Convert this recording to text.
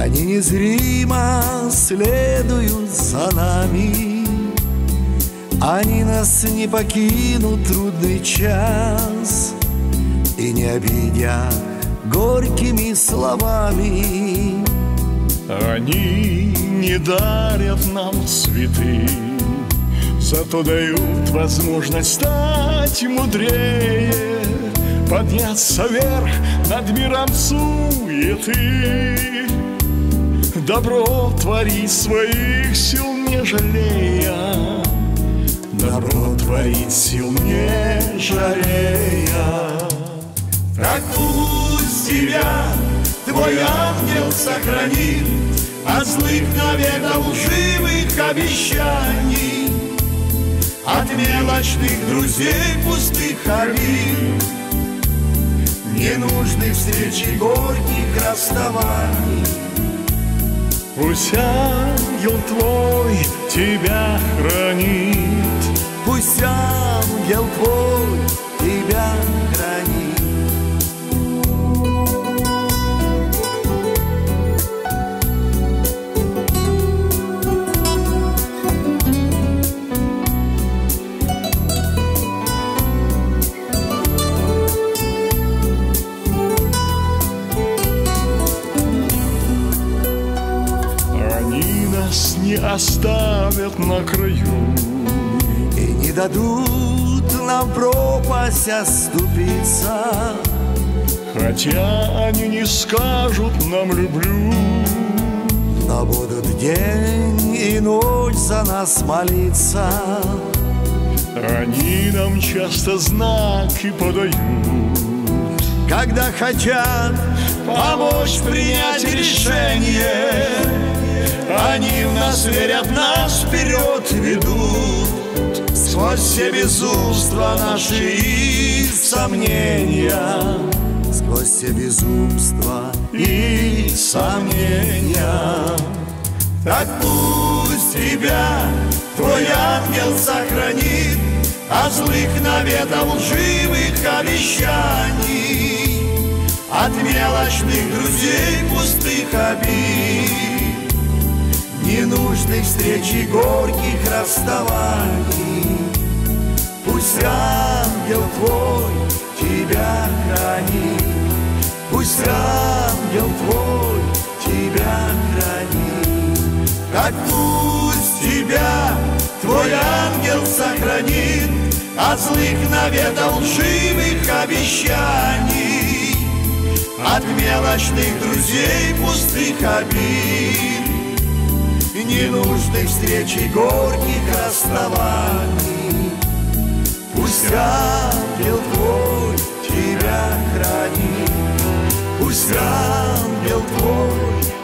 Они незримо следуют за нами, они нас не покинут трудный час и не обидят горькими словами. Они не дарят нам цветы, зато дают возможность стать мудрее, подняться вверх над миром суеты, добро творить своих сил не жалея, добро творить сил не жалея. Так пусть тебя твой ангел сохранит от злых наветов лживых обещаний, от мелочных друзей пустых обид, ненужных встреч и горьких расставаний. Пусть ангел твой тебя хранит, пусть ангел твой тебя хранит. Не оставят на краю и не дадут нам пропасть оступиться, хотя они не скажут нам люблю, но будут день и ночь за нас молиться. Они нам часто знаки подают, когда хотят помочь принять решение. Они в нас верят, нас вперед ведут, сквозь все безумства наши и сомнения, сквозь все безумства и сомнения. Так пусть тебя твой ангел сохранит от злых наветов лживых обещаний, от мелочных друзей пустых обид, ненужных встреч и горьких расставаний. Пусть ангел твой тебя хранит, пусть ангел твой тебя хранит. Так пусть тебя твой ангел сохранит от злых наветов лживых обещаний, от мелочных друзей пустых обид, ненужных встреч и горьких расставаний. Пусть ангел твой тебя хранит, пусть ангел твой